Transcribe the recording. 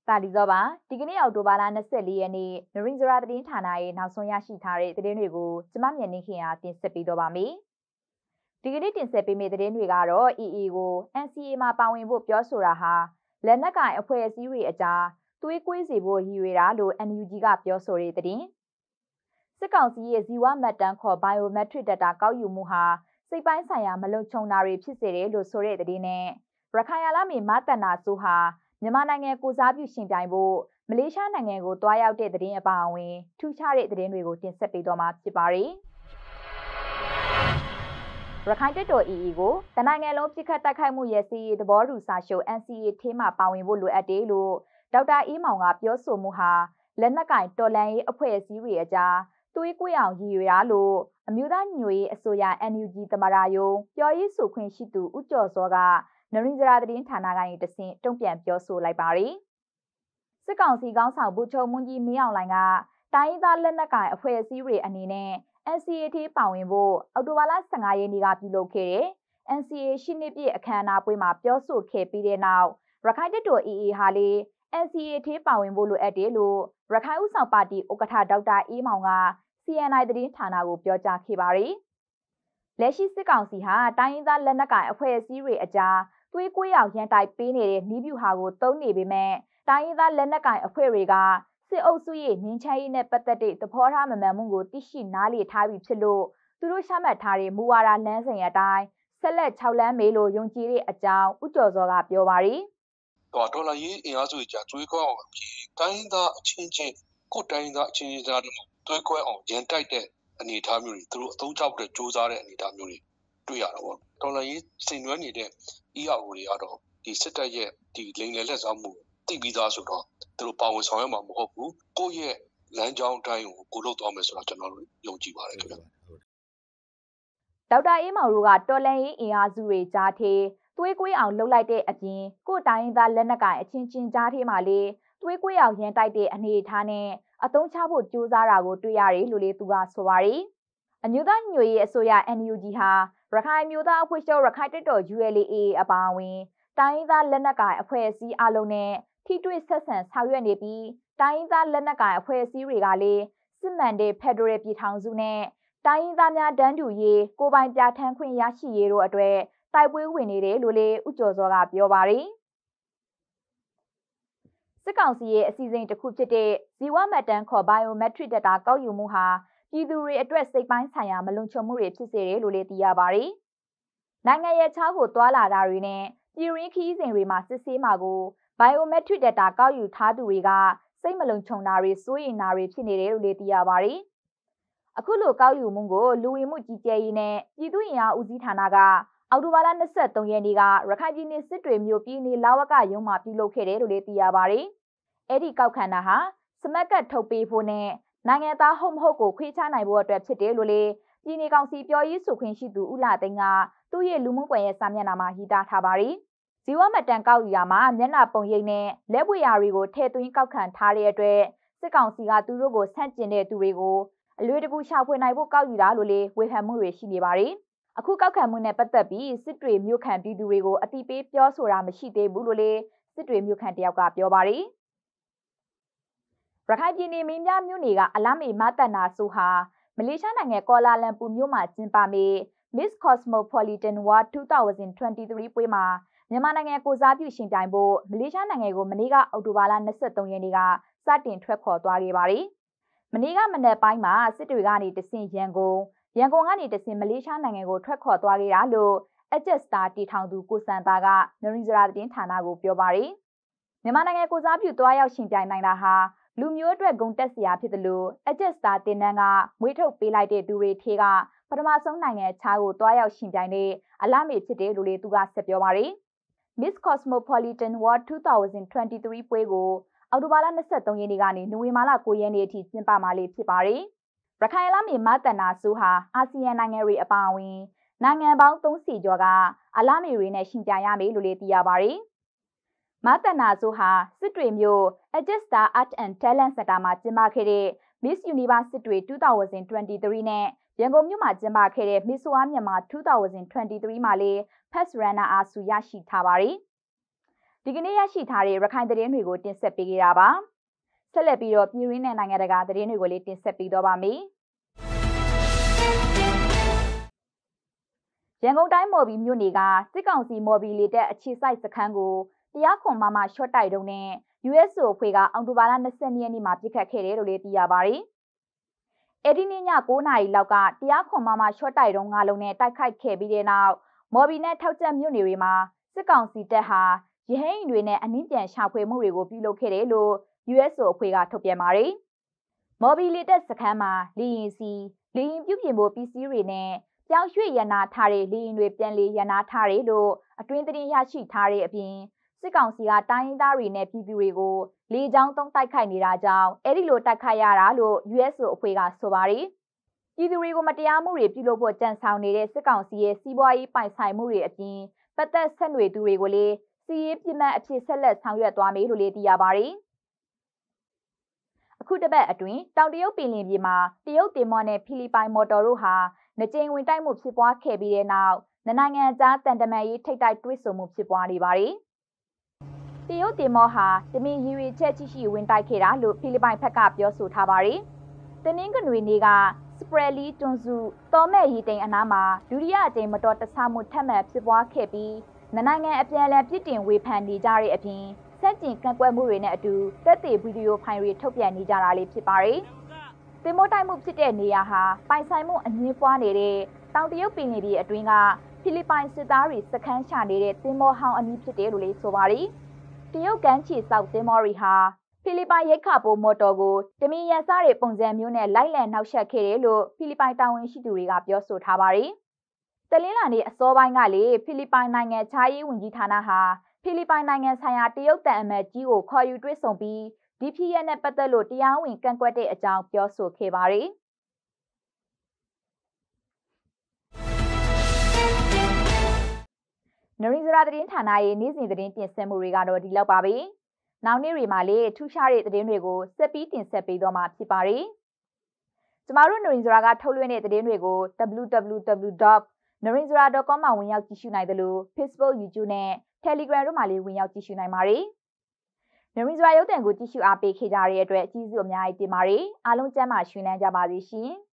တာလီဇောပါဒီကနေ့အောက်တိုဘာလ24ရက်နေ့နရင်းစရာသတင်းဌာနရဲ့နောက်ဆုံးရရှိထားတဲ့သတင်းတွေကိုကျမမြန်နေခင်အားတင်ဆက်ပေးတော့ပါမယ်ဒီကနေ့တင်ဆက်ပေးမယ့်သတင်းတွေကတော့ EE ကို NCA မှာပါဝင်ဖို့ပြောဆိုတာဟာလက်နက်ကင်အဖွဲ့အစည်းတွေအကြားသွေးကွေးစေဖို့ရည်ရွယ်တာလို့ NUG ကပြောဆိုတဲ့သတင်းစစ်ကောင်စီရဲ့ဇီဝမှတ်တမ်းခေါ် Biometric Data ကောက်ယူမှုဟာစိတ်ပိုင်းဆိုင်ရာမလုံခြုံတာတွေဖြစ်စေတယ်လို့ဆိုတဲ့သတင်းနဲ့ရခိုင်ရလမီမတန်နာဆိုဟာမြန်မာနိုင်ငံကိုစားပြုရှင်ပြိုင်ဖို့မလေးရှားနိုင်ငံကိုတွားရောက်တဲ့သတင်းအပါအဝင်ထူးခြားတဲ့သတင်းတွေကိုတင်ဆက်ပေးတော့မှာဖြစ်ပါတယ်။ရခိုင်တပ်တော် EE ကိုတနိုင်ငံလုံးပြစ်ခတ်တိုက်ခိုက်မှုရဲ့စီးရီသဘောတူစာချုပ် NCA ထဲမှာပါဝင်ဖို့လိုအပ်တယ်လို့ဒေါက်တာအေးမောင်ကပြောဆိုမှုဟာလက်နက်ကင်တော်လှန်ရေးအဖွဲ့အစည်းတွေအကြားသွေးကွေးအောင်ရည်ရွယ်တာလို့အမျိုးသားညွေရေးအစိုးရ NUG သမရယုံပြောရေးဆိုခွင့်ရှိသူဦးကျော်စောကနရင်းစရာသတင်းဌာနကနေတဆင့်တုံ့ပြန်ပြောဆိုလိုက်ပါတယ်။စစ်ကောင်စီကောင်းဆောင်ဗိုလ်ချုပ်မွန်းကြီးမင်းအောင်လှိုင်ကတိုင်းရင်းသားလက်နက်ကိုင်အဖွဲ့အစည်းတွေအနေနဲ့ NCA ထိပါဝင်ဖို့အောက်တိုဘာလ15ရက်နေ့ကပြုလုပ်ခဲ့တဲ့ NCA ရှစ်နှစ်ပြည့်အခမ်းအနားပွဲမှာပြောဆိုခဲ့ပြီးတဲ့နောက်ရခိုင်တပ်တော် EE ဟာလေ NCA ထိပါဝင်ဖို့လိုအပ်တယ်လို့ရခိုင်ဥဆောင်ပါတီဥက္ကဋ္ဌဒေါက်တာအေးမောင်က CNI သတင်းဌာနကိုပြောကြားခဲ့ပါတယ်။လက်ရှိစစ်ကောင်စီဟာတိုင်းရင်းသားလက်နက်ကိုင်အဖွဲ့အစည်းတွေအကြားသွေးကွေးအောင်ရန်တိုက်ပေးနေတဲ့နီးဗျူဟာကိုတုံးနေပေမဲ့တိုင်းရင်းသားလက်နက်ကိုင်အဖွဲ့တွေကစစ်အုပ်စုရဲ့ငင်းချမ်းရေးနဲ့ပတ်သက်တဲ့သဘောထားမမှန်မှုကိုသိရှိနားလည်ထားပြီးဖြစ်လို့သူတို့ရှမှတ်ထားတဲ့မူဝါဒလမ်းစဉ်အတိုင်းဆက်လက်6လမ်းမေးလို့ယုံကြည်တဲ့အကြောင်းဦးကျော်စောကပြောပါရယ်ဒေါ်လာရေးအင်အားစုကြားသွေးကွဲအောင်ပြီးတိုင်းရင်းသားအချင်းချင်းကိုတိုင်းရင်းသားအချင်းချင်းကြားတွေသွေးကွဲအောင်ရန်တိုက်တဲ့အနေအထားမျိုးတွေသူတို့အသုံးချဖို့စ조사တဲ့အနေအထားမျိုးတွေတွေ့ရတော့ဗောဒေါ်လာရေးစိန်နွှဲနေတဲ့ EAO တွေကတော့ဒီစစ်တပ်ရဲ့ဒီလိမ်လည်လက်စားမှုတိပြီးသားဆိုတော့သူတို့ပါဝင်ဆောင်ရွက်မှာမဟုတ်ဘူးကိုယ့်ရဲ့လမ်းကြောင်းတိုင်းကိုလုပ်သွားမယ်ဆိုတာကျွန်တော်တို့ယုံကြည်ပါတယ်ခင်ဗျာဒေါက်တာအေးမောင်တို့ကတော်လန်ရေးအင်အားစုတွေကြားထဲသွေးကွေးအောင်လှုပ်လိုက်တဲ့အပြင်ကိုတိုင်းရင်းသားလက်နက်ကိုင်အချင်းချင်းကြားထဲမှာလေသွေးကွေးအောင်ရန်တိုက်တဲ့အနေအထားနဲ့အသုံးချဖို့ကြိုးစားတာကိုတွေ့ရတယ်လို့လေသူကဆိုပါရယ်အမျိုးသားညွေရေးအစိုးရ NUG ဟာရခိုင်မျိုးသားအဖွဲ့ချုပ်ရခိုင်တပ်တော် ULA အပါအဝင်တိုင်းရင်းသားလက်နက်ကိုင်အဖွဲ့အစည်းအလုံးနဲ့ထိတွေ့ဆက်ဆံဆောင်ရွက်နေပြီးတိုင်းရင်းသားလက်နက်ကိုင်အဖွဲ့အစည်းတွေကလည်းစစ်မှန်တဲ့ဖက်ဒရယ်ပြည်ထောင်စုနဲ့တိုင်းရင်းသားများတန်းတူရေးကိုပိုင်ပြဋ္ဌာန်းခွင့်ရရှိရေးတို့အတွက်တိုက်ပွဲဝင်နေတယ်လို့လေဦးကျော်စောကပြောပါရယ်စစ်ကောင်စီရဲ့အစီအစဉ်တစ်ခုဖြစ်တဲ့ဇီဝမှတ်တမ်းခေါ် Biometric Data ကောက်ယူမှုဟာပြည်သူတွေအတွက်စိတ်ပိုင်းဆိုင်ရာမလုံခြုံမှုတွေဖြစ်စေတယ်လို့လည်းသိရပါတယ်။နိုင်ငံရဲ့ခြားကိုတွာလာတာတွေနဲ့ပြည်ရင်းခီးစဉ်တွေမှာစစ်ဆေးမှာကို Biometric Data ကောက်ယူထားသူတွေကစိတ်မလုံခြုံတာတွေစိုးရိမ်တာတွေဖြစ်နေတယ်လို့လည်းသိရပါတယ်။အခုလိုကောက်ယူမှုကိုလူဝင်မှုကြီးကြပ်ရေးနဲ့ပြည်သူ့အင်အားဦးစီးဌာနကအောက်တိုဘာလ23ရက်နေ့ကရခိုင်ပြည်နယ်စစ်တွေမြို့ပြည်နယ်လာဝကရုံးမှာပြုလုပ်ခဲ့တယ်လို့လည်းသိရပါတယ်။အဲ့ဒီကောက်ခံတာဟာစမက်ကတ်ထုတ်ပေးဖို့နဲ့နိုင်ငံသားဟုတ်မဟုတ်ကိုခွေးချနိုင်ဖို့အတွက်ဖြစ်တယ်လို့လေပြည်내ကောင်စီပြောရေးဆိုခွင့်ရှိသူဦးလာသိန်းကသူ့ရဲ့လူမှုကွန်ရက်စာမျက်နှာမှာရေးသားထားပါတယ်။ဇီဝမှတ်တမ်းကောက်ယူရမှာမျက်နှာပုံရိပ်နဲ့လက်ပွေရာတွေကိုထည့်သွင်းကောက်ခံထားတဲ့အတွက်စစ်ကောင်စီကသူတို့ကိုဆန့်ကျင်တဲ့သူတွေကိုအလွေတကူရှာဖွေနိုင်ဖို့ကောက်ယူတာလို့လေဝေဖန်မှုတွေရှိနေပါတယ်။အခုကောက်ခံမှုနဲ့ပတ်သက်ပြီးစစ်တွေမြို့ခံပြည်သူတွေကိုအတိပေးပြောဆိုတာမရှိသေးဘူးလို့လေစစ်တွေမြို့ခံတယောက်ကပြောပါတယ်။ရခိုင်ပြည်နယ်မင်းပြမြို့နယ်ကအလမေမတန်နာဆိုဟာမလေးရှားနိုင်ငံကော်လာလမ်ပူမြို့မှာကျင်းပမယ့် Miss Cosmopolitan World 2023 ပွဲမှာမြန်မာနိုင်ငံကိုစားပြုရှင်ပြိုင်ဖို့မလေးရှားနိုင်ငံကိုမနေ့ကအောက်တိုဘာလ23ရက်နေ့ကစတင်ထွက်ခေါ်သွားခဲ့ပါတယ်။မနေ့ကမနက်ပိုင်းမှာစစ်တွေကနေတဆင့်ရန်ကုန်ကနေတဆင့်မလေးရှားနိုင်ငံကိုထွက်ခေါ်သွားခဲ့တာလို့ Adjustar တီထောင်သူကိုစံသားကနရင်းစရာသတင်းဌာနကိုပြောပါတယ်။မြန်မာနိုင်ငံကိုစားပြုသွားရောက်ရှင်ပြိုင်နိုင်တာဟာလူမျိုးအတွက်ဂုဏ်တက်စရာဖြစ်တယ်လို့ Adjustar တင်နန်းကမွေးထုတ်ပေးလိုက်တဲ့သူတွေထဲကပထမဆုံးနိုင်ငံခြားကိုတွားရောက်ရှင်ပြိုင်တဲ့အလားမေဖြစ်တယ်လို့လေသူကဆက်ပြောပါတယ်။ Miss Cosmopolitan World 2023 ပွဲကိုအောက်တိုဘာလ23ရက်နေ့ကနေနိုဝင်ဘာလ9ရက်နေ့အထိကျင်းပမှာဖြစ်ပါတယ်။ရခိုင်အလားမေမတန်နာဆိုဟာအာဆီယံနိုင်ငံတွေအပါအဝင်နိုင်ငံပေါင်း30ကျော်ကအလားမေတွေနဲ့ရှင်ပြိုင်ရမယ်လို့လေသိရပါတယ်။မတန်နာဆိုဟာစစ်တွေမြို့ Adjustar Art and Talent Center မှာကျင်းပခဲ့တဲ့ Miss Universe စစ်တွေ2023နဲ့ရန်ကုန်မြို့မှာကျင်းပခဲ့တဲ့ Miss World မြန်မာ2023မှာလည်း First Runner အားဆုရရှိထားပါတယ်ဒီကနေ့ရရှိထားတဲ့ရခိုင်သတင်းတွေကိုတင်ဆက်ပေးကြတာပါဆက်လက်ပြီးတော့ပြည်ရင်းနဲ့နိုင်ငံတကာသတင်းတွေကိုလည်းတင်ဆက်ပေးတော့ပါမယ်ရန်ကုန်တိုင်းမော်ဘီမြို့နယ်ကစစ်ကောင်စီမော်ဘီလေတပ်အခြေစိုက်စခန်းကိုတရားခွန်မှရှော့တိုက်တုံးနဲ့ USO အဖွဲ့ကအောက်တိုဘာလ22ရက်နေ့မှာပြစ်ခတ်ခဲ့တယ်လို့လည်းသိရပါတယ်။အဲဒီနေ့ည9:00နာရီလောက်ကတရားခွန်မှရှော့တိုက်တုံး9လုံးနဲ့တိုက်ခိုက်ခဲ့ပြီးတဲ့နောက်မော်ဘီနဲ့ထောက်ကျက်မြို့နယ်တွေမှာစစ်ကောင်စီတပ်ဟာရဟန်းတွေနဲ့အနည်းပြန်ရှာဖွေမှုတွေကိုပြုလုပ်ခဲ့တယ်လို့ USO အဖွဲ့ကထုတ်ပြန်ပါတယ်။မော်ဘီလေတပ်စခန်းမှာလေရင်စီလေရင်ပြုပြင်ဖို့ပစ္စည်းတွေနဲ့ပြောင်းရွှေ့ရနာထားတဲ့လေရင်တွေပြန်လေရနာထားတယ်လို့အတွင်းသတင်းရရှိထားတဲ့အပြင်စစ်ကောင်စီကတိုင်းရင်းသားတွေနဲ့ပြည်သူတွေကိုလေကြောင်းသုံးတိုက်ခိုက်နေတာကြောင့်အဲ့ဒီလိုတိုက်ခိုက်ရတာလို့ USO အဖွဲ့ကဆိုပါတယ်။ပြည်သူတွေကိုမတရားမှုတွေပြုလုပ်ဖို့ကြံဆောင်နေတဲ့စစ်ကောင်စီရဲ့စီးပွားရေးပိုင်ဆိုင်မှုတွေအပြင်ပတ်သက်ဆက်နွယ်သူတွေကိုလည်းစီးရေးပြစ်မှတ်အဖြစ်ဆက်လက်ဆောင်ရွက်သွားမယ်လို့လည်းသိရပါတယ်။အခုတစ်ပတ်အတွင်းတောင်တရုတ်ပင်လယ်ပြင်မှာတရုတ်တင်မောနဲ့ဖိလစ်ပိုင်မော်တော်တို့ဟာနှစ်ကြိမ်ဝင်တိုက်မှုဖြစ်ပွားခဲ့ပြီးတဲ့နောက်နိုင်ငံကြားတန်တမာရေးထိပ်တိုက်တွဲဆုံမှုဖြစ်ပွားနေပါတယ်။တရုတ်တင်မောဟာတမင်ရည်ရွယ်ချက်ရှိဝင်တိုက်ခဲ့တာလို့ဖိလစ်ပိုင်ဘက်ကပြောဆိုထားပါတယ်။တနင်္ဂနွေနေ့ကစပရက်လီတွန်စုတော်မဲ့ရီတိန်အနားမှာဒုတိယအကြိမ်မတော်တဆမှုထပ်မံဖြစ်ပွားခဲ့ပြီးနိုင်ငံအပြန်အလှန်ပြစ်တင်ဝေဖန်နေကြတဲ့အပြင်စက်ကျင်ကန့်ကွက်မှုတွေနဲ့အတူတက်သေးဗီဒီယိုဖိုင်တွေထုတ်ပြန်နေကြတာလေးဖြစ်ပါတယ်။တင်မောတိုက်မှုဖြစ်တဲ့နေရာဟာပိုင်ဆိုင်မှုအငြင်းပွားနေတဲ့တောင်တရုတ်ပင်လယ်ပြင်အတွင်းကဖိလစ်ပိုင်စစ်သားတွေစခန်းချနေတဲ့တင်မောဟောင်းအနည်းဖြစ်တယ်လို့လည်းဆိုပါတယ်။တရုတ်ကမ်းခြေဆောက်တင်မောတွေဟာဖိလစ်ပိုင်ရိတ်ခါပိုမော်တော်ကိုတမင်ရန်စားတဲ့ပုံစံမျိုးနဲ့လိုက်လံနှောက်ယှက်ခဲ့တယ်လို့ဖိလစ်ပိုင်တာဝန်ရှိသူတွေကပြောဆိုထားပါတယ်။တလင်းလာနေ့အစောပိုင်းကလေဖိလစ်ပိုင်နိုင်ငံခြားရေးဝန်ကြီးဌာနဟာဖိလစ်ပိုင်နိုင်ငံဆိုင်ရာတရုတ်တန်အမတ်ကြီးကိုခေါ်ယူတွေ့ဆုံပြီးဒီဖြစ်ရပ်နဲ့ပတ်သက်လို့တရားဝင်ကန့်ကွက်တဲ့အကြောင်းပြောဆိုခဲ့ပါတယ်။နရင်းစရာသတင်းဌာနရဲ့နေ့စဉ်သတင်းတင်ဆက်မှုတွေကတော့ဒီလောက်ပါပဲ။နောက်နေ့တွေမှာလည်းထူးခြားတဲ့သတင်းတွေကိုဆက်ပြီးတင်ဆက်ပေးတော့မှာဖြစ်ပါတယ်။ကျမတို့နရင်းစရာကထုတ်လွှင့်တဲ့သတင်းတွေကို www.narinsara.com မှာဝင်ရောက်ကြည့်ရှုနိုင်တယ်လို့ Facebook, YouTube နဲ့ Telegram တို့မှာလည်းဝင်ရောက်ကြည့်ရှုနိုင်ပါတယ်။နရင်းစရာရုပ်သံကိုကြည့်ရှုအားပေးခဲ့ကြတဲ့အတွက်ကျေးဇူးအများကြီးတင်ပါတယ်။အားလုံးကျန်းမာရွှင်လန်းကြပါစေရှင်။